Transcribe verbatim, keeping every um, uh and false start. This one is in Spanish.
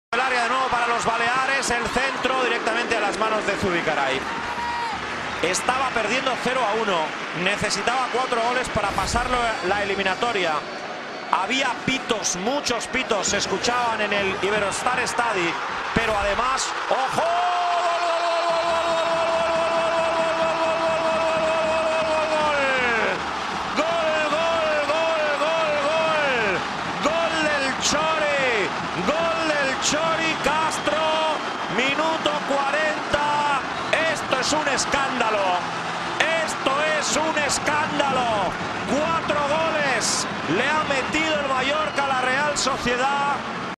El área de nuevo para los Baleares, el centro directamente a las manos de Zubikaray. Estaba perdiendo cero a uno, necesitaba cuatro goles para pasarlo la eliminatoria. Había pitos, muchos pitos se escuchaban en el Iberostar Stadium, pero además, ¡ojo! Chori Castro, minuto cuarenta, esto es un escándalo, esto es un escándalo, cuatro goles le ha metido el Mallorca a la Real Sociedad.